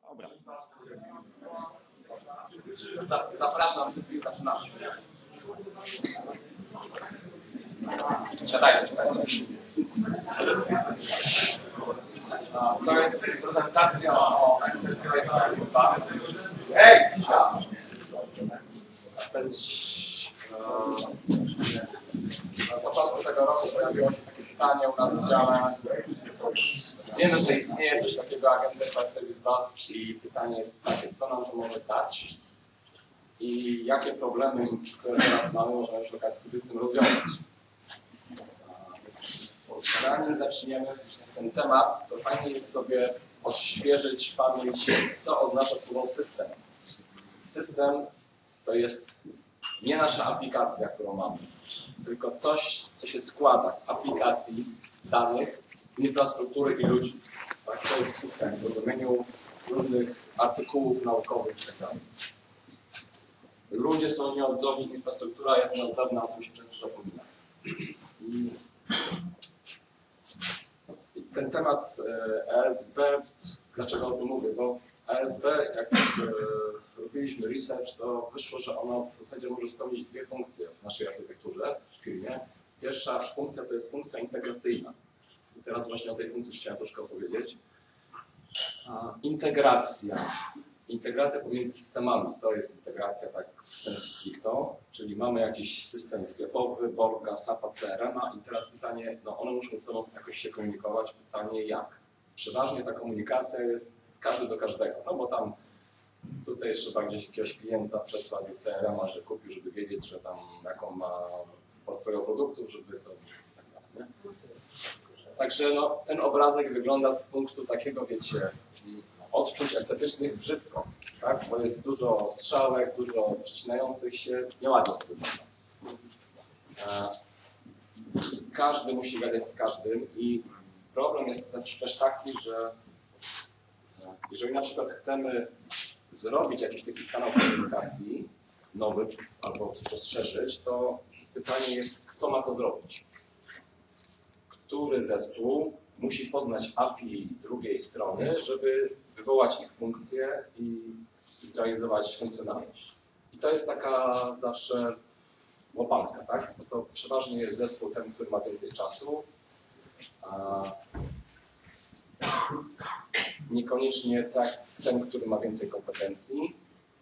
Dobra. Zapraszam wszystkich, zaczynamy. Siadajcie. To jest prezentacja o Enterprise Service Bus. Hej, cisza! Na początku tego roku pojawiło się takie pytanie u nas w dziale. Wiemy, że istnieje coś takiego jak Enterprise Service Bus i pytanie jest takie, co nam to może dać i jakie problemy, które teraz mamy, możemy przy okazji sobie tym rozwiązać. Zanim zaczniemy ten temat, to fajnie jest sobie odświeżyć pamięć, co oznacza słowo system. System to jest nie nasza aplikacja, którą mamy, tylko coś, co się składa z aplikacji, danych, infrastruktury i ludzi. Tak? To jest system w rozumieniu różnych artykułów naukowych itd. Ludzie są nieodzowni, infrastruktura jest nieodzowna, o tym się często zapomina. I ten temat ESB, dlaczego o tym mówię? Bo ESB, jak robiliśmy research, to wyszło, że ono w zasadzie może spełnić dwie funkcje w naszej architekturze, w firmie. Pierwsza funkcja to jest funkcja integracyjna. I teraz właśnie o tej funkcji chciałem troszkę opowiedzieć. Integracja pomiędzy systemami, to jest integracja tak w sensie stricto, czyli mamy jakiś system sklepowy, Borga, SAP-a, CRM-a i teraz pytanie, no one muszą ze sobą jakoś się komunikować, pytanie jak? Przeważnie ta komunikacja jest każdy do każdego, no bo tam tutaj trzeba gdzieś jakiegoś klienta przesłać do CRM-a, że kupił, żeby wiedzieć, że tam jaką ma portfolio produktów, żeby to tak dalej, nie? Także no, ten obrazek wygląda z punktu takiego, wiecie, odczuć estetycznych brzydko, tak? Bo jest dużo strzałek, dużo przecinających się, nieładnie to wygląda. Każdy musi gadać z każdym i problem jest też taki, że jeżeli na przykład chcemy zrobić jakiś taki kanał komunikacji z nowym albo coś rozszerzyć, to pytanie jest, kto ma to zrobić? Który zespół musi poznać API drugiej strony, żeby wywołać ich funkcje i zrealizować funkcjonalność. I to jest taka zawsze łopatka, tak? Bo to przeważnie jest zespół ten, który ma więcej czasu, a niekoniecznie ten, który ma więcej kompetencji.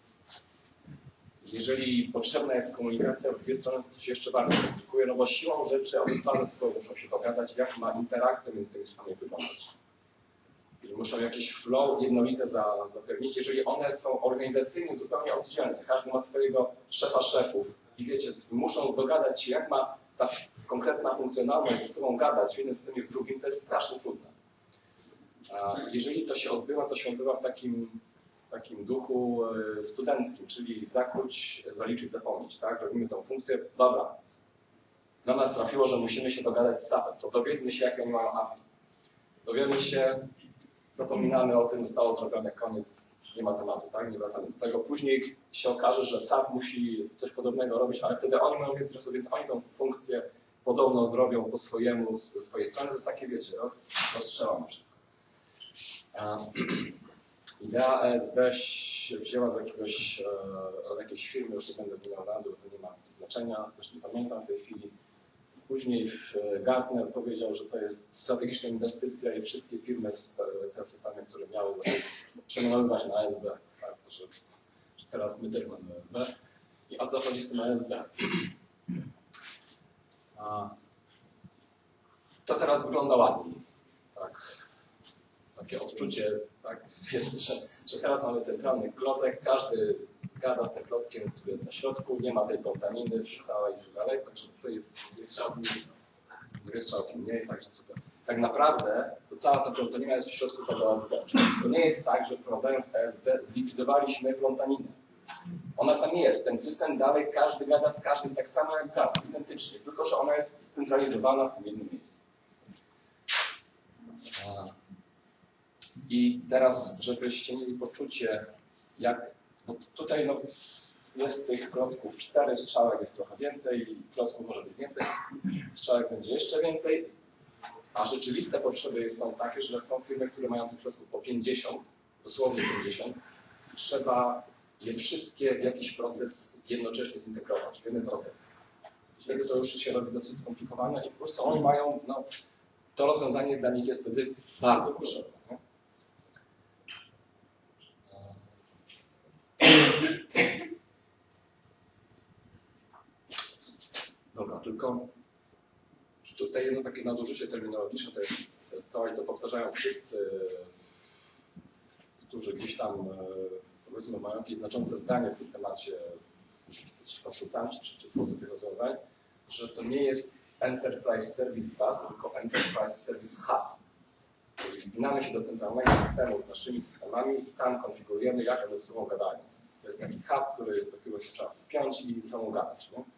Jeżeli potrzebna jest komunikacja w dwie strony, to się jeszcze bardziej komplikuje, no bo siłą rzeczy obydwa zespoły muszą się dogadać, jak ma interakcja między tymi systemami wyglądać. I muszą jakieś flow jednolite zapewnić, jeżeli one są organizacyjnie zupełnie oddzielne. Każdy ma swojego szefa szefów i wiecie, muszą dogadać się, jak ma ta konkretna funkcjonalność ze sobą gadać w jednym systemie, w drugim, to jest strasznie trudne. A jeżeli to się odbywa w takim duchu studenckim, czyli zakłuć, zaliczyć, zapomnieć, tak? Robimy tą funkcję, dobra, na nas trafiło, że musimy się dogadać z SAP-em, to dowiedzmy się, jakie oni mają API. Dowiemy się, zapominamy o tym, zostało zrobione, koniec, nie ma tematu, tak? Nie wracamy do tego. Później się okaże, że SAP musi coś podobnego robić, ale wtedy oni mają więcej czasu, więc oni tą funkcję podobno zrobią po swojemu, ze swojej strony. To jest takie, wiecie, rozstrzelone wszystko. Idea ESB się wzięła od jakiejś firmy, już nie będę wymieniał nazwy, bo to nie ma znaczenia, też nie pamiętam w tej chwili. Później Gartner powiedział, że to jest strategiczna inwestycja i wszystkie firmy, te systemy, które miały przemianowywać na ESB, tak? że teraz my też mamy ESB. I o co chodzi z tym ESB? To teraz wygląda ładniej. Tak? Takie odczucie tak, jest, że teraz mamy centralny klocek, każdy zgada z tym klockiem, który jest na środku, nie ma tej plątaniny w całej i tak dalej, także to jest dwie strzałki mniej, także super. Tak naprawdę to cała ta plątanina jest w środku tego ESB. To nie jest tak, że wprowadzając ESB zlikwidowaliśmy plątaninę. Ona tam jest, ten system dalej, każdy gada z każdym tak samo jak gada, identycznie, tylko że ona jest scentralizowana w tym jednym miejscu. I teraz, żebyście mieli poczucie, jak, bo tutaj no, jest tych klocków 4, strzałek jest trochę więcej, klocków może być więcej, strzałek będzie jeszcze więcej, a rzeczywiste potrzeby są takie, że są firmy, które mają tych klocków po 50, dosłownie 50, trzeba je wszystkie w jakiś proces jednocześnie zintegrować, w jeden proces. I wtedy to już się robi dosyć skomplikowane i po prostu oni mają, no, to rozwiązanie dla nich jest wtedy bardzo potrzebne. Nie? Dobra, tylko tutaj jedno takie nadużycie terminologiczne to jest to, i to powtarzają wszyscy, którzy gdzieś tam, powiedzmy, mają jakieś znaczące zdanie w tym temacie, czy konsultanci, czy twórcy tych rozwiązań, że to nie jest Enterprise Service Bus, tylko Enterprise Service Hub. Czyli wpinamy się do centralnego systemu z naszymi systemami i tam konfigurujemy, jak one z sobą gadają. To jest taki hub, do którego się trzeba wpiąć i ze sobą gadać. Nie?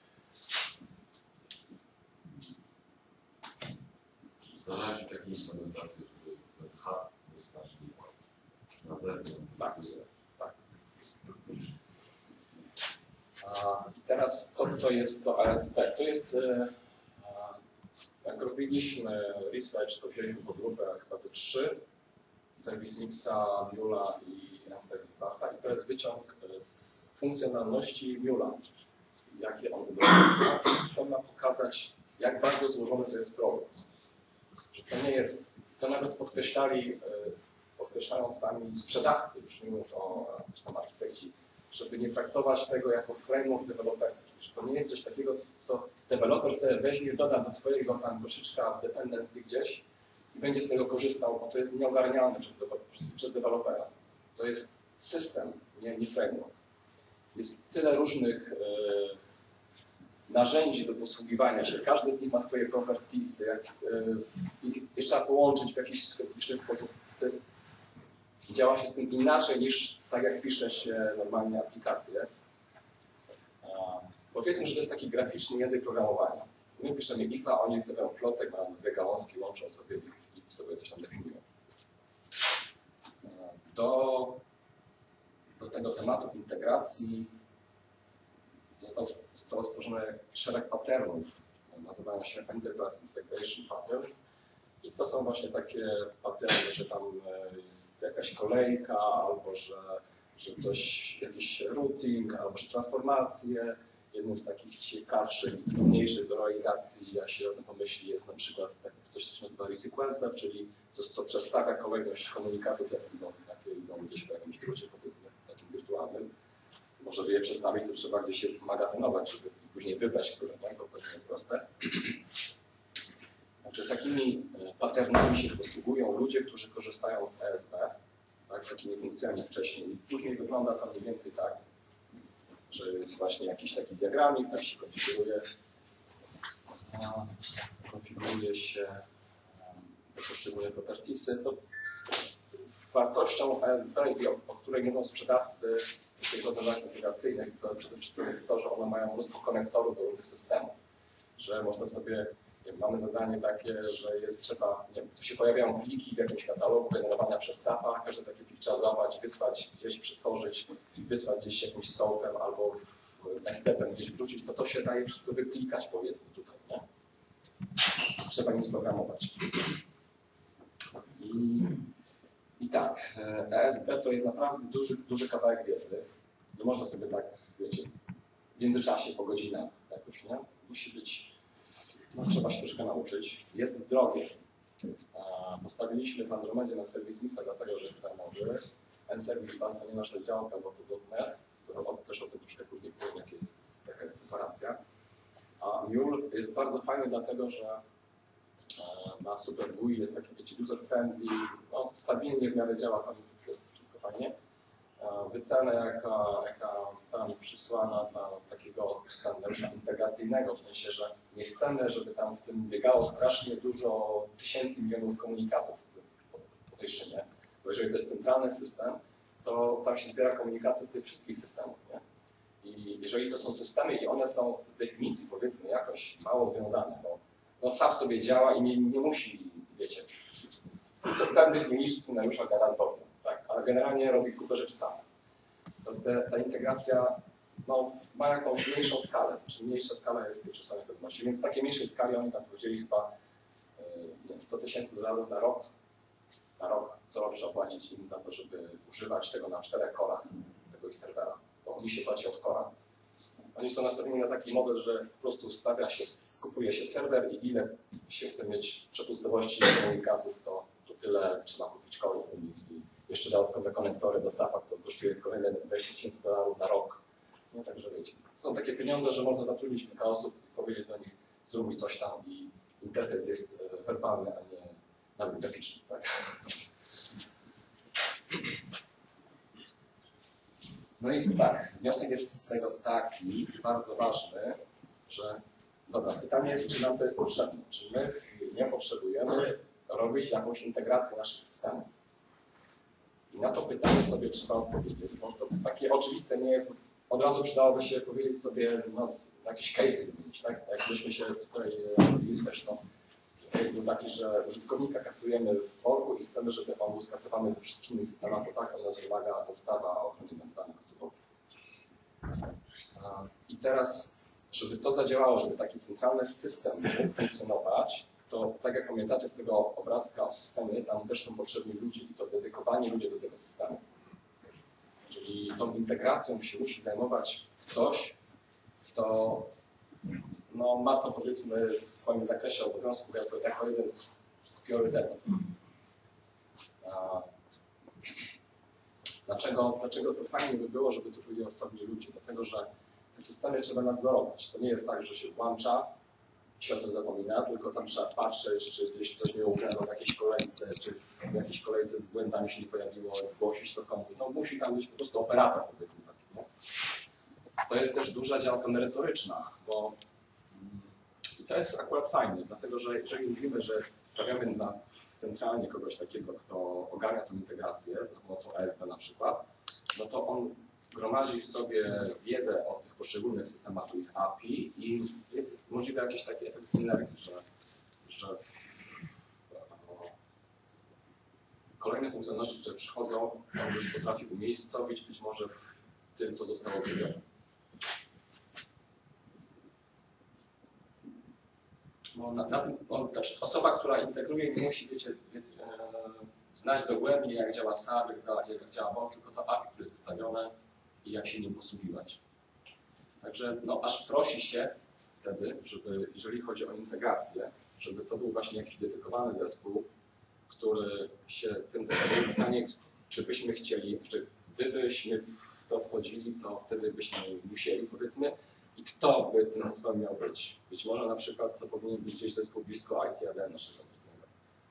Zdarzają się takie implementacje, żeby ten hub wystarczy na zewnątrz. Tak, tak. I teraz co to jest to ASP? To jest, jak robiliśmy research, to wzięliśmy pod lupę chyba ze 3, Service Mixa, Mule'a i Service Busa i to jest wyciąg z funkcjonalności Mule'a, jakie on udostępnia. To ma pokazać, jak bardzo złożony to jest produkt. Że to nie jest, to nawet podkreślają sami sprzedawcy, już nie mówiąc o coś tam architekci, żeby nie traktować tego jako framework deweloperski, że to nie jest coś takiego, co deweloper sobie weźmie, doda do swojego tam koszyczka w dependencji gdzieś i będzie z tego korzystał, bo to jest nieogarniane przez dewelopera. To jest system, nie framework. Jest tyle różnych narzędzi do posługiwania się. Każdy z nich ma swoje propertiesy, je trzeba połączyć w jakiś specyficzny sposób. Działa się z tym inaczej niż tak jak pisze się normalnie aplikacje. Powiedzmy, że to jest taki graficzny język programowania. My piszemy ifa, oni stawiają klocek, mają dwie gałązki, łączą sobie i sobie coś tam definiują. Do tego tematu integracji zostało stworzone szereg patternów, nazywają się Enterprise Integration Patterns. I to są właśnie takie patterny, że tam jest jakaś kolejka, albo że coś, jakiś routing, albo że transformacje. Jednym z takich ciekawszych i trudniejszych do realizacji, jak się o tym pomyśli, jest na przykład coś, co się nazywa resequencer, czyli coś, co przestawia kolejność komunikatów, jakie idą gdzieś po jakimś drucie, powiedzmy, takim wirtualnym. Żeby je przestawić, to trzeba gdzieś je zmagazynować, żeby później wybrać, które, tak? To nie jest proste. Znaczy, takimi patternami się posługują ludzie, którzy korzystają z ESB, tak, takimi funkcjami wcześniej. Później wygląda to mniej więcej tak, że jest właśnie jakiś taki diagramik, tak się konfiguruje się te poszczególne propertiesy. To wartością ESB, o której mówią sprzedawcy tych rozwiązań integracyjnych, to przede wszystkim jest to, że one mają mnóstwo konektorów do różnych systemów. Że można sobie, mamy zadanie takie, że trzeba, tu się pojawiają pliki w jakimś katalogu generowania przez SAP-a, każdy taki plik trzeba złapać, wysłać gdzieś, przetworzyć, wysłać gdzieś jakimś soapem albo FTP-em gdzieś wrzucić, to się daje wszystko wyklikać, powiedzmy tutaj, nie? Trzeba nic programować. I tak, ESB to jest naprawdę duży kawałek wiedzy. Nie można sobie tak, wiecie, w międzyczasie, po godzinach jakoś, nie? Musi być, no, trzeba się troszkę nauczyć. Jest drogie. Postawiliśmy w Andromedzie na Service Mixa, dlatego że jest darmowy. N-Service Bus to nie nasza działka, bo to .NET. To też o tym troszkę później powiem, jaka jest separacja. A Mule jest bardzo fajny, dlatego że ma super GUI, jest taki, wiecie, user-friendly, no, stabilnie w miarę działa, tam jest wszystko fajnie. Wycena, jaka została mi przysłana dla takiego scenariusza integracyjnego, w sensie, że nie chcemy, żeby tam w tym biegało strasznie dużo tysięcy, milionów komunikatów po tej szynie, bo jeżeli to jest centralny system, to tam się zbiera komunikacja z tych wszystkich systemów, nie? I jeżeli to są systemy i one są z definicji, powiedzmy, jakoś mało związane, bo no SAP sobie działa i nie musi, wiecie, tylko w pewnych mniejszych scenariuszach gada z Bogiem, tak? Ale generalnie robi kupę rzeczy same. To ta integracja no, ma jakąś mniejszą skalę, czy mniejsza skala jest tej przesłanej pewności, więc w takiej mniejszej skali oni tam powiedzieli chyba $100 000 na rok na rok, co rok trzeba płacić im za to, żeby używać tego na 4 korach tego ich serwera, bo mi się płaci od kora. Oni są nastawieni na taki model, że po prostu kupuje się serwer i ile się chce mieć przepustowości komunikatów, to tyle trzeba kupić korów u nich i jeszcze dodatkowe konektory do SAP-a, to kosztuje kolejne $20,000 na rok. No, także wiecie, są takie pieniądze, że można zatrudnić kilka osób i powiedzieć do nich, zrób mi coś tam i interfejs jest werbalny, a nie nawet graficzny. Tak? No i tak, wniosek jest z tego taki, bardzo ważny, że dobra, pytanie jest, czy nam to jest potrzebne, czy my nie potrzebujemy robić jakąś integrację naszych systemów. I na to pytanie sobie trzeba odpowiedzieć, bo to takie oczywiste nie jest, od razu przydałoby się powiedzieć sobie, no, jakieś case'y wymienić, tak? Jakbyśmy się tutaj mówili zresztą, był taki, że użytkownika kasujemy w forku i chcemy, żeby on był skasowany we wszystkich innych systemach, bo tak od nas wymaga ustawa o ochronie danych osobowych. I teraz, żeby to zadziałało, żeby taki centralny system mógł funkcjonować, to tak jak pamiętacie z tego obrazka o systemie, tam też są potrzebni ludzie i to dedykowani ludzie do tego systemu. Czyli tą integracją się musi zajmować ktoś, kto no, ma to powiedzmy w swoim zakresie obowiązków jako jeden z priorytetów. Dlaczego to fajnie by było, żeby to byli osobni ludzie? Dlatego, że te systemy trzeba nadzorować. To nie jest tak, że się włącza, się o tym zapomina, tylko tam trzeba patrzeć, czy gdzieś coś nie ukradło w jakiejś kolejce, czy w jakiejś kolejce z błędami się nie pojawiło, zgłosić to komuś. No, musi tam być po prostu operator, powiedzmy taki, nie? To jest też duża działka merytoryczna, bo i to jest akurat fajne, dlatego że jeżeli mówimy, że stawiamy centralnie kogoś takiego, kto ogarnia tę integrację za pomocą ESB na przykład, no to on gromadzi w sobie wiedzę o tych poszczególnych systemach, ich API i jest możliwy jakiś taki efekt synergii, że kolejne funkcjonalności, które przychodzą, on już potrafi umiejscowić być może w tym, co zostało zrobione. Znaczy osoba, która integruje, nie musi znać dogłębnie, jak działa SAP, jak działa BOM, tylko to API, które jest wystawione i jak się nim posługiwać. Także no, aż prosi się wtedy, żeby, jeżeli chodzi o integrację, żeby to był właśnie jakiś dedykowany zespół, który się tym zajmuje. Pytanie, czy byśmy chcieli, że gdybyśmy w to wchodzili, to wtedy byśmy musieli, powiedzmy, i kto by tym zespołem miał być? Być może na przykład to powinien być gdzieś zespół blisko ITAD naszego obecnego.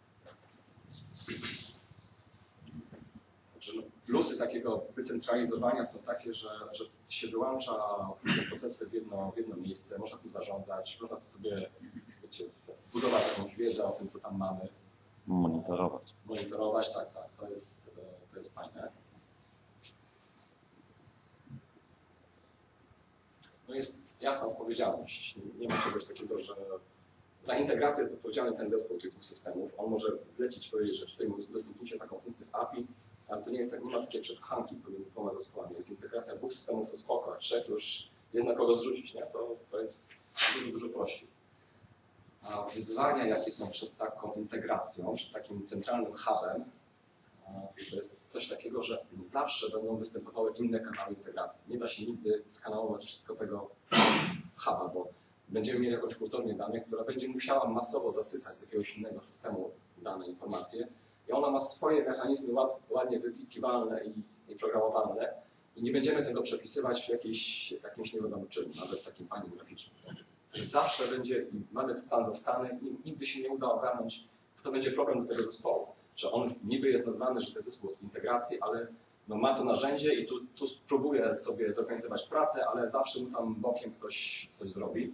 Także no, plusy takiego wycentralizowania są takie, że się wyłącza te procesy w jedno miejsce, można tym zarządzać, można to sobie, wiecie, budować jakąś wiedzę o tym, co tam mamy. Monitorować. Monitorować, tak, to jest fajne. No jest jasna odpowiedzialność. Nie ma czegoś takiego, że za integrację jest odpowiedzialny ten zespół tych dwóch systemów. On może zlecić, powiedzieć, że tutaj udostępnijcie taką funkcję w API, ale to nie jest tak, nie ma takiej przepchanki pomiędzy dwoma zespołami. Jest integracja dwóch systemów, to spoko, a trzech już jest na kogo zrzucić, nie? To jest dużo prościej. A wyzwania, jakie są przed taką integracją, przed takim centralnym hubem, to jest coś takiego, że zawsze będą występowały inne kanały integracji. Nie da się nigdy skanować wszystko tego huba, bo będziemy mieli jakąś hurtownię danych, która będzie musiała masowo zasysać z jakiegoś innego systemu dane informacje i ona ma swoje mechanizmy ładnie wyklikiwalne i programowalne i nie będziemy tego przepisywać w jakimś nie wiadomo czym, nawet w takim fajnym graficznym. Że zawsze będzie, mamy stan zastany i nigdy się nie uda ogarnąć, to będzie problem do tego zespołu. Że on niby jest nazwany, że to jest zespół integracji, ale no ma to narzędzie i tu próbuje sobie zorganizować pracę, ale zawsze mu tam bokiem ktoś coś zrobi.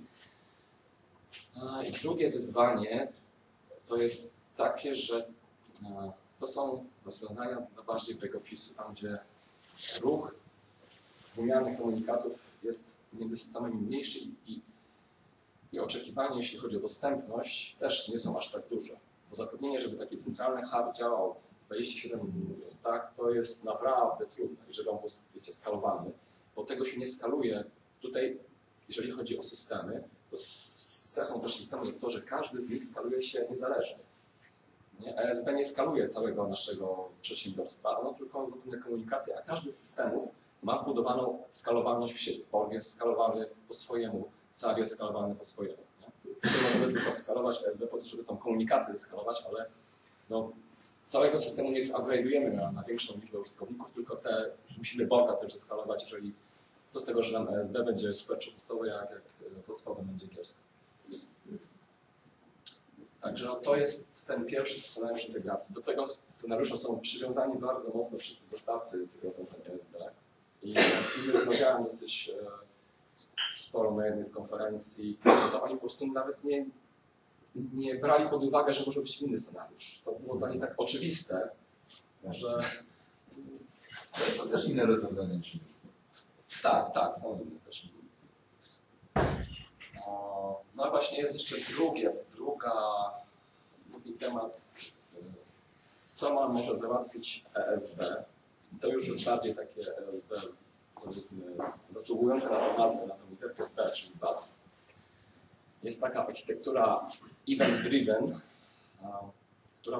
I drugie wyzwanie to jest takie, że to są rozwiązania dla bardziej back-office'u, tam gdzie ruch wymiany komunikatów jest między systemami mniejszy i oczekiwania, jeśli chodzi o dostępność, też nie są aż tak duże. Bo zapewnienie, żeby taki centralny hub działał 27 minut, tak, to jest naprawdę trudne, żeby on był, wiecie, skalowany, bo tego się nie skaluje. Tutaj, jeżeli chodzi o systemy, to cechą też systemu jest to, że każdy z nich skaluje się niezależnie. Nie? ESB nie skaluje całego naszego przedsiębiorstwa, ono tylko zapewnia komunikację, a każdy z systemów ma wbudowaną skalowalność w siebie. Borg jest skalowany po swojemu, SAP jest skalowany po swojemu. Nie? Tutaj możemy tylko skalować ESB po to, żeby tą komunikację skalować, ale no, całego systemu nie zupgrade'ujemy na większą liczbę użytkowników, tylko te musimy Borga też zeskalować, jeżeli co z tego, że nam ESB będzie super przepustowe, jak podstawowe będzie kiepskie. Także no, to jest ten pierwszy scenariusz integracji. Do tego scenariusza są przywiązani bardzo mocno wszyscy dostawcy tych rozwiązań ESB. I z nimi rozmawiałem dosyć sporo na jednej z konferencji, to oni po prostu nawet nie brali pod uwagę, że może być inny scenariusz. To było dla nich tak oczywiste, że... To są też inne rozwiązania niż Tak, są inne też. No i właśnie jest jeszcze drugi temat, co może załatwić ESB. To już jest bardziej takie ESB, powiedzmy, zasługujące na tą nazwę, na tą literkę B, czyli BAS. Jest taka architektura event-driven, która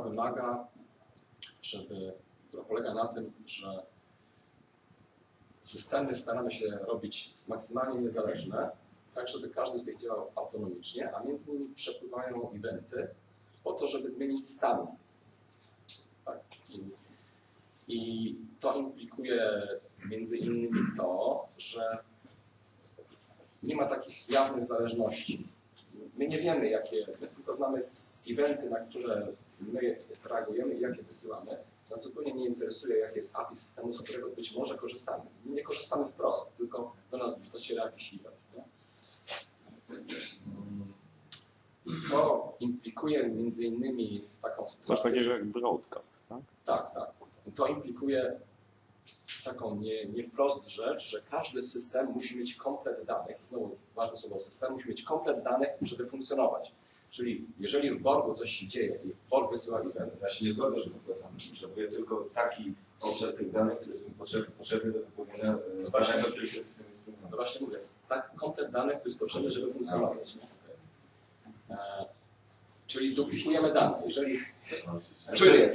polega na tym, że systemy staramy się robić maksymalnie niezależne, tak żeby każdy z nich działał autonomicznie, a między nimi przepływają eventy po to, żeby zmienić stan. Tak. I to implikuje między innymi to, że nie ma takich jawnych zależności. My nie wiemy, my tylko znamy eventy, na które my reagujemy i jakie wysyłamy. Nas zupełnie nie interesuje, jakie jest API systemu, z którego być może korzystamy. Nie korzystamy wprost, tylko do nas dociera jakiś event. Nie? To implikuje między innymi taką sytuację. Coś takiego jak broadcast, tak? Tak. To implikuje taką nie wprost rzecz, że każdy system musi mieć komplet danych. To znowu ważne słowo system, musi mieć komplet danych, żeby funkcjonować. Czyli jeżeli w Borgu coś się dzieje i Borg wysyła event. Ja się nie zgodzę, że potrzebuję tylko taki obszar tych danych, który jest potrzebny do wypełnienia zadań, do których jest system. No właśnie mówię, tak komplet danych, który jest potrzebny, żeby funkcjonować. Nie? Czyli duplikujemy dane. Jeżeli... Czujny.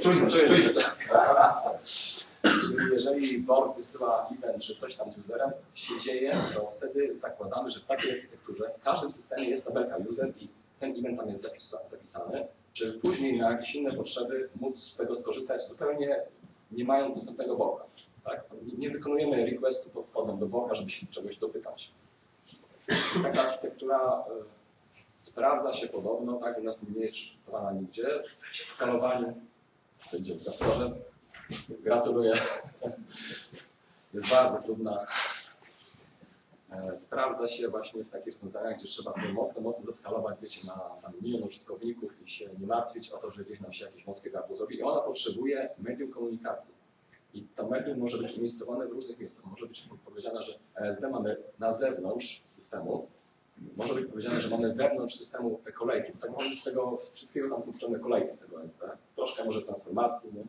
Czyli jeżeli Borg wysyła event, że coś tam z userem się dzieje, to wtedy zakładamy, że w takiej architekturze w każdym systemie jest tabelka user i ten event tam jest zapisany, żeby później na jakieś inne potrzeby móc z tego skorzystać zupełnie nie mając dostępnego Borga. Tak? Nie wykonujemy requestu pod spodem do Borga, żeby się czegoś dopytać. Taka architektura sprawdza się podobno, tak, u nas nie jest przetestowana nigdzie. Przy skalowaniu będzie w Castorze. Gratuluję. Jest bardzo trudna. Sprawdza się właśnie w takich rozwiązaniach, gdzie trzeba to mocno zeskalować, wiecie, na 1 milion użytkowników i się nie martwić o to, że gdzieś nam się jakieś wąskie gardło zrobi. I ona potrzebuje medium komunikacji. I to medium może być umiejscowane w różnych miejscach. Może być powiedziane, że ESB mamy na zewnątrz systemu. Może być powiedziane, że mamy wewnątrz systemu te kolejki. Tak naprawdę z tego wszystkiego tam są potrzebne kolejki z tego ESB. Troszkę może transformacji. Nie?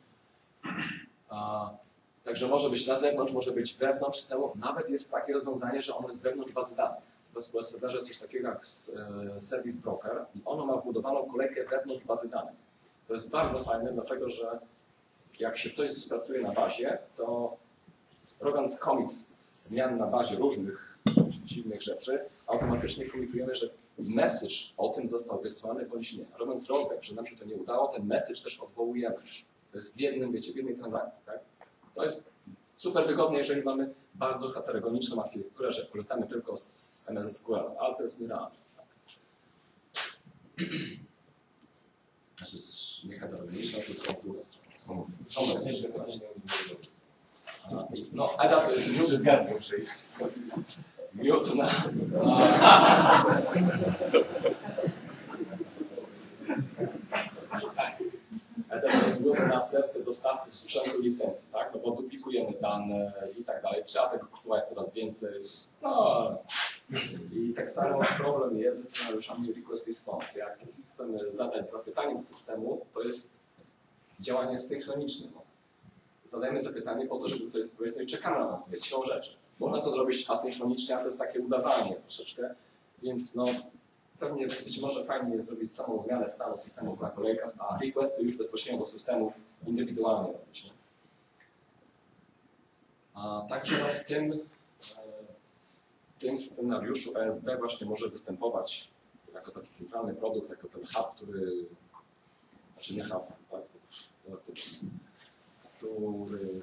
Także może być na zewnątrz, może być wewnątrz systemu. Nawet jest takie rozwiązanie, że ono jest wewnątrz bazy danych. W SQL jest coś takiego jak Service Broker i ono ma wbudowaną kolejkę wewnątrz bazy danych. To jest bardzo fajne, dlatego że jak się coś spracuje na bazie, to robiąc commit zmian na bazie różnych dziwnych rzeczy, automatycznie komitujemy, że message o tym został wysłany bądź nie. Robiąc rollback, że nam się to nie udało, ten message też odwołujemy. To jest w jednym, wiecie, w jednej transakcji. Tak? To jest super wygodne, jeżeli mamy bardzo heterogeniczną architekturę, że korzystamy tylko z MS SQL, ale to jest nierealne. Tak? Znaczy nie heterogeniczna, tylko w drugą stronę. No, Ada to jest miód na... Ada to jest miód na serce dostawców sprzętu licencji, tak? No bo duplikujemy dane i tak dalej. Trzeba tego kupować coraz więcej. No i tak samo problem jest ze scenariuszami request response. Jak chcemy zadać zapytanie do systemu, to jest działanie synchroniczne. No. Zadajemy zapytanie po to, żeby sobie odpowiedzieć, no i czekamy na odpowiedź, siłą rzeczy. Można to zrobić asynchronicznie, a to jest takie udawanie troszeczkę, więc no, pewnie być może fajnie jest zrobić samą zmianę stanu systemów na kolejkach, a requesty już bezpośrednio do systemów indywidualnie robić. Nie? A także no, w tym scenariuszu ESB właśnie może występować jako taki centralny produkt, jako ten hub, który, znaczy nie hub, tak, teoretycznie, który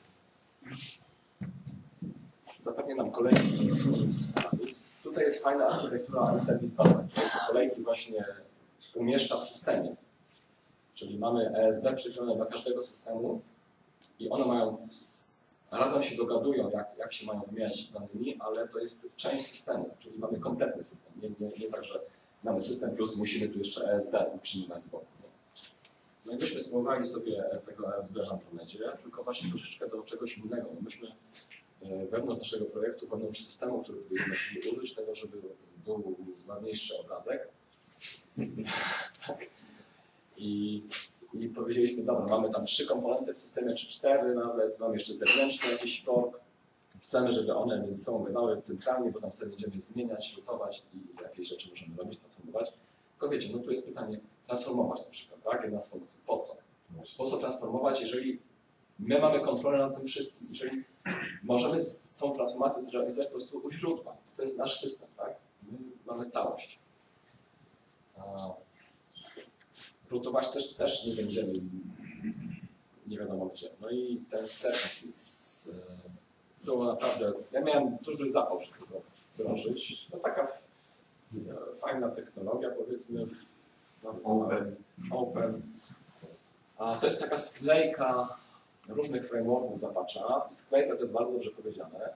zapewnia nam kolejki z systemami. Tutaj jest fajna architektura Service Busa, która te kolejki właśnie umieszcza w systemie. Czyli mamy ESB przyklejone do każdego systemu i one mają razem się dogadują, jak się mają wymieniać danymi, ale to jest część systemu, czyli mamy kompletny system. Nie tak, że mamy system plus musimy tu jeszcze ESB utrzymywać z boku. No i myśmy spróbowali sobie tego ESB w Andromedzie, tylko właśnie troszeczkę do czegoś innego. Myśmy wewnątrz naszego projektu, wewnątrz systemu, który będziemy chcieli użyć tego, żeby był ładniejszy obrazek. I powiedzieliśmy, dobra, mamy tam 3 komponenty w systemie, czy 4 nawet, mamy jeszcze zewnętrzny jakiś tork. Chcemy, żeby one między sobą bywały centralnie, bo tam sobie będziemy zmieniać, rutować i jakieś rzeczy możemy robić, transformować. Tylko wiecie, no tu jest pytanie, transformować na przykład, tak? Jedna z funkcji. Po co? Po co transformować, jeżeli my mamy kontrolę nad tym wszystkim, jeżeli możemy tą transformację zrealizować po prostu u źródła. To jest nasz system, tak? My mamy całość. Rutować też nie będziemy, nie wiadomo gdzie. No i ten Service Mix było naprawdę, ja miałem duży zapał, żeby go wdrożyć. No taka fajna technologia, powiedzmy, open. A to jest taka sklejka różnych frameworków Apache'a. Sklejka to jest bardzo dobrze powiedziane.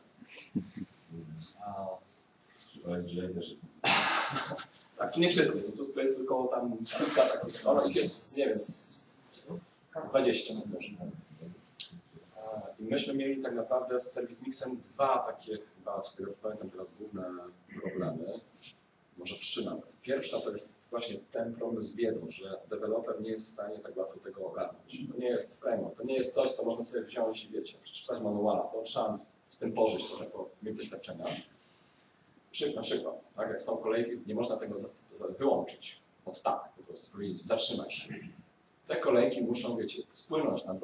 Tak, to nie wszystko jest. To jest tylko tam kilka takich. Ono ich jest, nie wiem, 20 może. I myśmy mieli tak naprawdę z Service Mixem 2 takie, chyba z tego pamiętam teraz, główne problemy. Może 3 nawet. Pierwsza to jest właśnie ten problem z wiedzą, że deweloper nie jest w stanie tak łatwo tego ogarnąć. To nie jest framework, to nie jest coś, co można sobie wziąć i wiecie, przeczytać manuala, to trzeba z tym pożyć, to mieć doświadczenia. Na przykład, tak, jak są kolejki, nie można tego wyłączyć od tak, po prostu powiedzieć, zatrzymaj się. Te kolejki muszą, wiecie, spłynąć na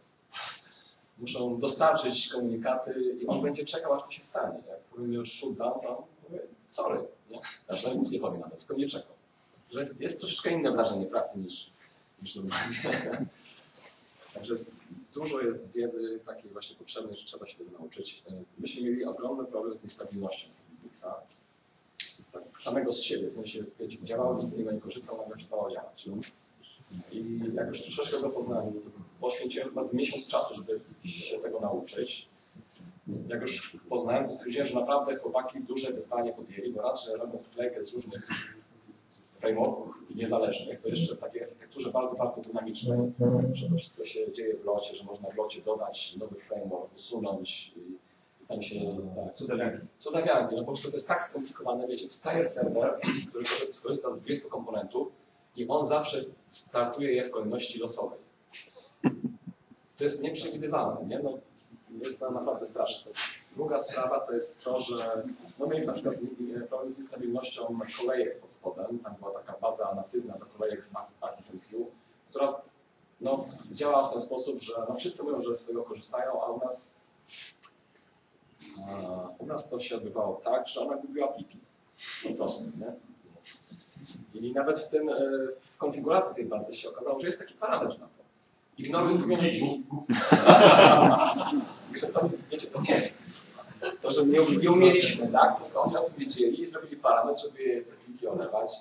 muszą dostarczyć komunikaty i on będzie czekał, aż to się stanie. Jak powiem już shutdown, to mówię, sorry, nie? Znaczy, nic nie powiem nawet, tylko nie czekam. Że jest troszeczkę inne wrażenie pracy niż Także dużo jest wiedzy takiej właśnie potrzebnej, że trzeba się tego nauczyć. Myśmy mieli ogromny problem z niestabilnością Service Mixa. Tak samego z siebie, w sensie wiecie, działało, nic z niego nie korzystał, nagle przestało działać. I jak już troszeczkę go poznałem, to poświęciłem chyba z miesiąc czasu, żeby się tego nauczyć. Jak już poznałem, to stwierdziłem, że naprawdę chłopaki duże wyzwanie podjęli, bo raz, że robią sklejkę z różnych frameworków niezależnych, to jeszcze w takiej architekturze bardzo, bardzo dynamicznej, że to wszystko się dzieje w locie, że można w locie dodać nowy framework, usunąć i tam się... Tak, cudawianki. No po prostu to jest tak skomplikowane, wiecie, wstaje serwer, który korzysta z 200 komponentów i on zawsze startuje je w kolejności losowej. To jest nieprzewidywalne, nie? No, jest to naprawdę straszne. Druga sprawa to jest to, że no mieliśmy na przykład problem z niestabilnością kolejek pod spodem. Tam była taka baza natywna do kolejek w ActiveMQ, która no, działa w ten sposób, że no, wszyscy mówią, że z tego korzystają, a u nas to się odbywało tak, że ona gubiła pliki. Po prostu, nie? I nawet w konfiguracji tej bazy się okazało, że jest taki parametr na to. Ignoruj zgubione pliki. Wiecie, to nie jest. To, że nie umieliśmy, tak? Tylko oni o tym wiedzieli i zrobili parametr, żeby te pliki olewać.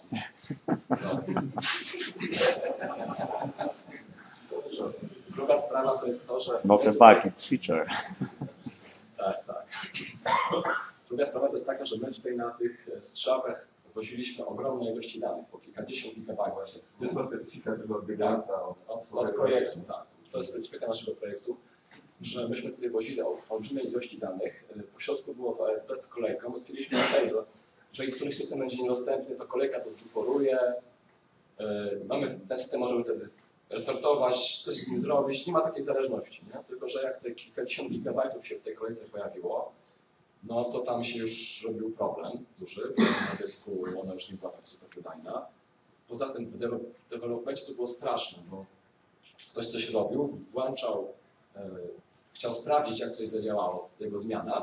Druga sprawa to jest to, że... Not a bug, it's feature. Tak, tak. Druga sprawa to jest taka, że my tutaj na tych strzałkach woziliśmy ogromne ilości danych, po kilkadziesiąt gigabajtów. To jest specyfika tego odbiegająca od projektu, tak. To jest specyfika naszego projektu, że myśmy tutaj wozili olbrzymiej ilości danych. Po środku było to ASP z kolejką. Stwierdziliśmy, że jeżeli któryś system będzie niedostępny, to kolejka to zbuforuje. Ten system możemy wtedy restartować, coś z nim zrobić. Nie ma takiej zależności, nie? Tylko że jak te kilkadziesiąt gigabajtów się w tej kolejce pojawiło, no to tam się już robił problem duży, bo na dysku ona już nie była tak super wydajna. Poza tym w dewelopercie to było straszne, bo ktoś coś robił, włączał, chciał sprawdzić, jak coś zadziałało, jego zmiana.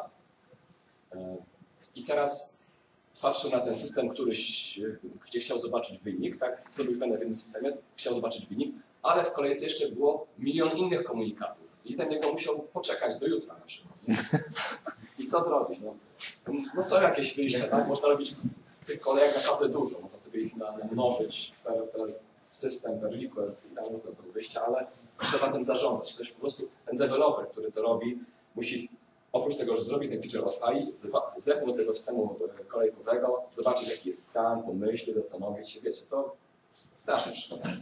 I teraz patrzył na ten system, gdzie chciał zobaczyć wynik, tak? Zrobił w jednym systemie, chciał zobaczyć wynik, ale w kolejce jeszcze było milion innych komunikatów. I ten jego musiał poczekać do jutra na przykład. I co zrobić? No są jakieś wyjścia, tak? Można robić tych kolejek naprawdę dużo, można sobie ich namnożyć per system, per request i tam różne są wyjścia, ale trzeba tym zarządzać. Ktoś po prostu, ten deweloper, który to robi, musi oprócz tego, że zrobi ten feature odpali, zepnąć do tego systemu kolejkowego, zobaczyć jaki jest stan, pomyśleć, zastanowić się, wiecie, to strasznie przeszkadza.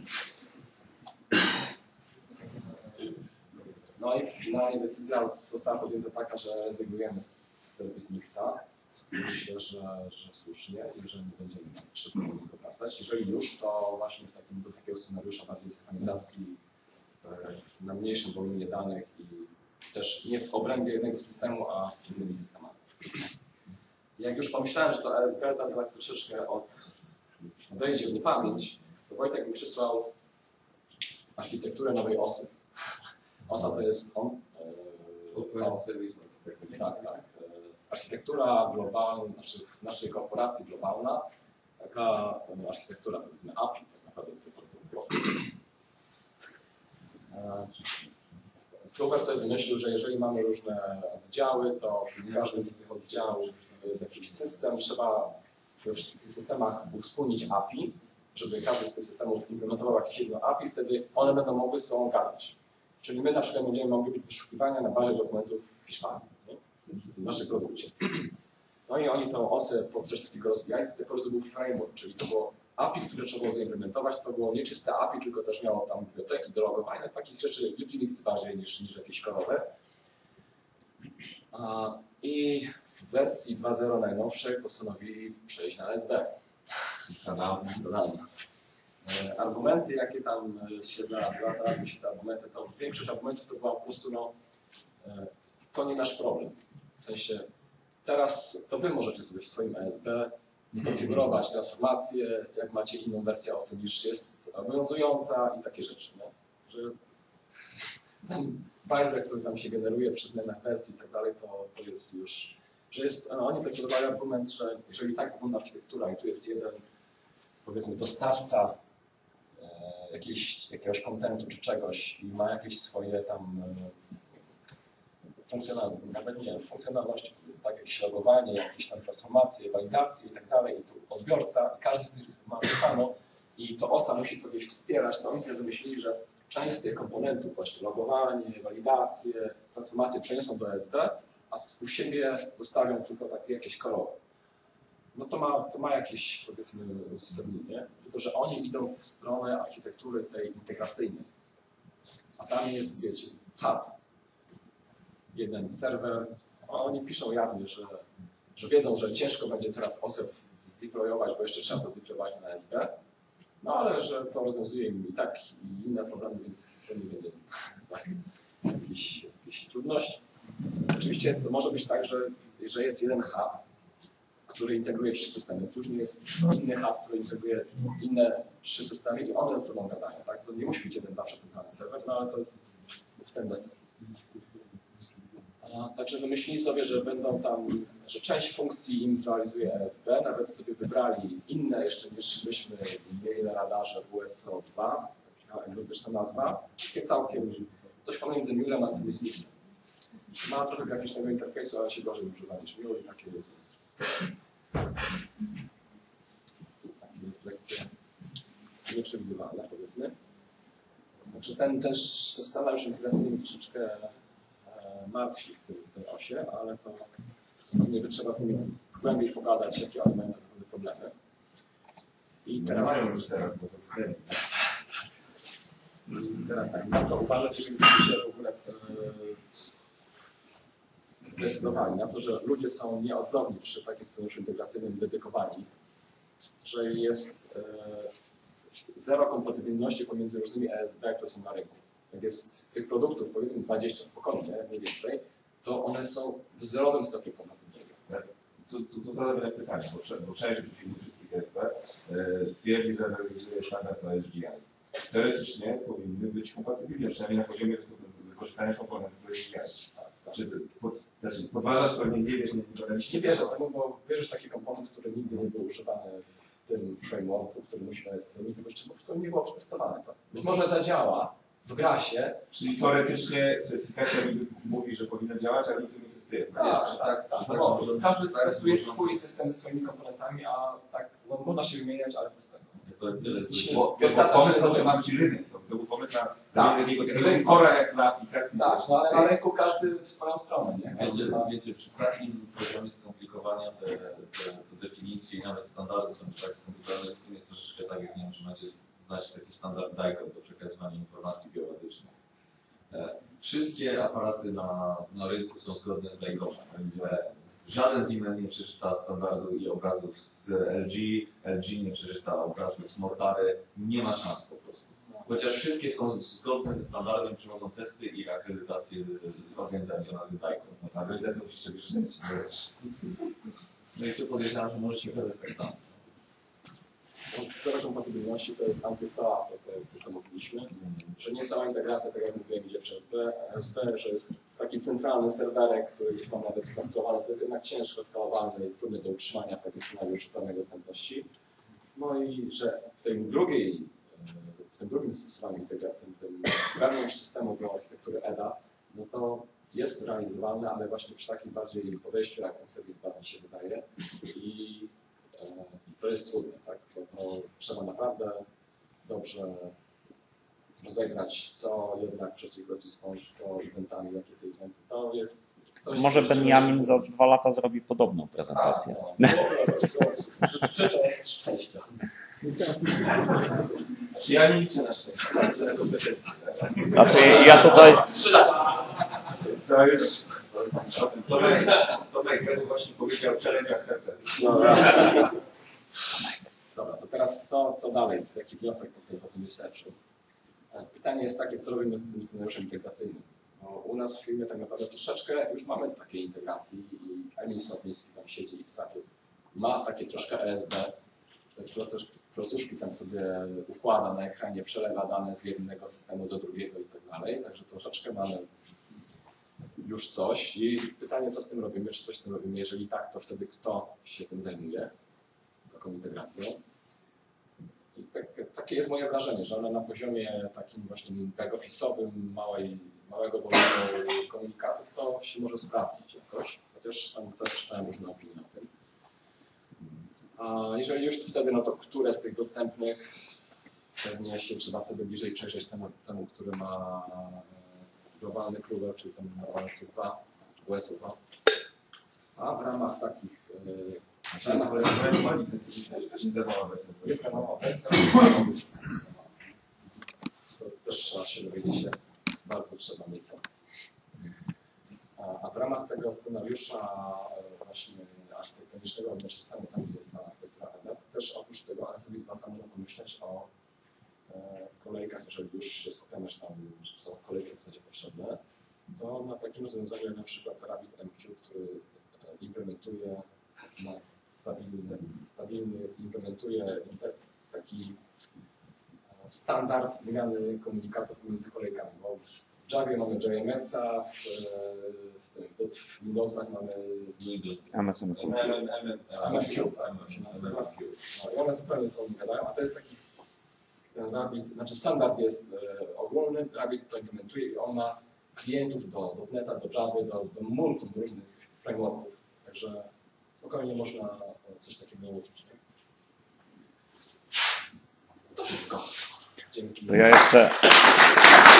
No i finalnie decyzja została podjęta taka, że rezygnujemy z Service Mixa. Myślę, że słusznie i że nie będziemy szybko do niego wracać. Jeżeli już, to właśnie do takiego scenariusza bardziej synchronizacji na mniejszym wolumie danych i też nie w obrębie jednego systemu, a z innymi systemami. Jak już pomyślałem, że to ASB tam tak troszeczkę odejdzie w niepamięć, to Wojtek mi przysłał architekturę nowej OSy. OSA to jest tak. Architektura globalna, znaczy w naszej korporacji globalna, taka architektura, powiedzmy API, tak naprawdę typu. Kluber sobie wymyślił, że jeżeli mamy różne oddziały, to w każdym z tych oddziałów jest jakiś system, trzeba we wszystkich systemach uwspólnić API, żeby każdy z tych systemów implementował jakieś jedno API, wtedy one będą mogły z sobą gadać. Czyli my na przykład będziemy mogli robić wyszukiwania na bazie dokumentów w Hiszpanii, w naszym produkcie. No i oni tą OSę pod coś takiego rozwijali, tylko to był framework, czyli to było API, które trzeba było zaimplementować, to było nieczyste API, tylko też miało tam biblioteki do logowania, takich rzeczy utilities bardziej niż jakieś korowe. I w wersji 2.0 najnowszej postanowili przejść na SD. Argumenty, jakie tam się znalazły się te argumenty, to większość argumentów to była po prostu, to nie nasz problem. W sensie, teraz to wy możecie sobie w swoim ASB skonfigurować transformację, jak macie inną wersję OSy niż jest obowiązująca i takie rzeczy. Nie? Że ten bajzel, który tam się generuje przy zmianach wersji i tak dalej, to jest już, że jest, oni tak podawali argument, że jeżeli tak wygląda architektura i tu jest jeden, powiedzmy, dostawca jakiegoś kontentu czy czegoś i ma jakieś swoje tam funkcjonalności, tak, jakieś logowanie, jakieś tam transformacje, walidacje i tak dalej, i tu odbiorca, i każdy z tych ma to samo i to OSA musi to gdzieś wspierać, to oni sobie wymyślili, że część z tych komponentów, właśnie logowanie, walidacje, transformacje przeniosą do SD, a u siebie zostawią tylko takie jakieś korowe. No to ma jakieś, powiedzmy, uzasadnienie, tylko że oni idą w stronę architektury tej integracyjnej. A tam jest, wiecie, hub, jeden serwer, a oni piszą jawnie, że wiedzą, że ciężko będzie teraz OSę zdeployować, bo jeszcze trzeba to zdeployować na SB, no ale że to rozwiązuje im i tak i inne problemy, więc to nie będzie jakiejś trudności. Oczywiście to może być tak, że jest jeden hub, który integruje 3 systemy, później jest inny hub, który integruje inne 3 systemy i one ze sobą gadają. Tak? To nie musi być jeden zawsze centralny serwer, no ale to jest w ten deseń. Także wymyślili sobie, że będą tam, że część funkcji im zrealizuje ASB, nawet sobie wybrali inne jeszcze niż myśmy mieli na radarze WSO2, taka egzotyczna nazwa, takie całkiem coś pomiędzy Mulem a Service Mixem. Ma trochę graficznego interfejsu, ale się gorzej używa niż Mule i takie jest lekkie nieprzewidywalne, powiedzmy. Także ten scenariusz integracyjny troszeczkę martwi w tej osie, ale to pewnie trzeba z nimi głębiej pogadać, jakie one mają takie problemy. I teraz... Mają już teraz, bo Teraz tak, na co uważać, jeżeli byśmy się w ogóle decydowali na to, że ludzie są nieodzowni przy takim scenariuszu integracyjnym dedykowani, że jest zero kompatybilności pomiędzy różnymi ASB, które są na rynku. Jak jest tych produktów, powiedzmy 20 spokojnie, mniej więcej, to one są w zerowym stopniu kompatybilne. To zadam pytanie, bo część uczestników wszystkich ESP twierdzi, że realizuje standard OSGI. Teoretycznie powinny być kompatybilne, przynajmniej na poziomie wykorzystania komponentów OSGI. Znaczy podważasz pewnie nie wiesz, Nie wierzę temu, bo bierzesz taki komponent, który nigdy nie był używany w tym frameworku, który musi być spełnić tego, czego po prostu nie było przetestowane. To być może zadziała w grasie. Czyli teoretycznie specyfikacja mówi, że powinno działać, ale nikt tego nie testuje. Tak. No, każdy testuje swój system ze swoimi komponentami, a tak no, można się wymieniać, ale co z tego? Bo pomysł to, że ma być rynek. To był pomysł na takiego skora jak dla aplikacji. Tak, no ale na rynku każdy w swoją stronę, nie? Wiecie, przy takim poziomie skomplikowania te definicje i nawet standardy są tak skomplikowane, że z tym jest troszeczkę tak, jak nie wiem, że macie znać taki standard DICOM do przekazywania informacji geometrycznych. Wszystkie aparaty na rynku są zgodne z DICOM. Żaden Siemens nie przeczyta standardu i obrazów z LG nie przeczyta obrazów z Mortary, nie ma szans po prostu. Chociaż wszystkie są zgodne ze standardem, przychodzą testy i akredytacje organizacji na DICOM. Akredytacja musisz czegoś żyć. No i tu podejrzewam, że możecie wybrać tak samo. Zero kompatybilności to jest anty-SOA, to co mówiliśmy, że nie cała integracja, tak jak mówiłem, idzie przez BSB, że jest taki centralny serwerek, który gdzieś mam nawet skonstruowany, to jest jednak ciężko skalowalny i trudny do utrzymania w takim scenariuszu pełnej dostępności. No i że w tym drugim zastosowaniu tym wewnątrz systemu do architektury EDA, no to jest realizowalne, ale właśnie przy takim bardziej podejściu, jak serwis baz mi się wydaje. I to jest trudne, tak? To trzeba naprawdę dobrze rozegrać, co jednak przez request response, co eventami, jakie te eventy, to jest coś... Może Benjamin za 2 lata zrobi podobną prezentację. Życzę szczęścia. Czy ja nie liczę na szczęście, ja liczę na kompetencje. Znaczy ja tutaj... 3 lata. To już... Tomek będę właśnie powiedział challenge accepted. Dobra, to teraz co dalej? Jaki wniosek po tym researchu? Pytanie jest takie, co robimy z tym scenariuszem integracyjnym? No, u nas w firmie tak naprawdę troszeczkę już mamy takiej integracji i Emil Sławnicki tam siedzi i w SAP-ie ma takie troszkę ESB, te procuszki tam sobie układa na ekranie, przelewa dane z jednego systemu do drugiego i tak dalej, także troszeczkę mamy już coś i pytanie, co z tym robimy, czy coś z tym robimy, jeżeli tak, to wtedy kto się tym zajmuje, taką integracją. I takie jest moje wrażenie, że one na poziomie takim właśnie back-office'owym, małego wolumenu komunikatów, to się może sprawdzić jakoś, chociaż tam też czytałem różne opinie o tym. A jeżeli już to wtedy, no to które z tych dostępnych, pewnie się trzeba wtedy bliżej przejrzeć temu który ma globalny kluber, czyli ten WSU2. A w ramach takich... Jest darmowa wersja, to też trzeba się dowiedzieć, jak bardzo trzeba mieć co. A w ramach tego scenariusza właśnie architektonicznego wewnątrz systemu, tam gdzie jest ta architektura EDA, to też oprócz tego serwis basa można pomyśleć o kolejkach, jeżeli już się skupiamy, że tam są kolejki w zasadzie potrzebne, to na takim rozwiązaniu jak na przykład RabbitMQ, który implementuje stabilny jest, implementuje taki standard wymiany komunikatów pomiędzy kolejkami, bo w Javie mamy JMS-a, w Windowsach mamy MSMQ. MFQ, tak, się nazywa. No i one zupełnie są gadają, a to jest taki Rabbit, znaczy standard jest ogólny, Rabbit to implementuje i on ma klientów do .NET-a, do Java, do multum różnych frameworków, także spokojnie można coś takiego użyć. Nie? To wszystko. Dzięki. To ja jeszcze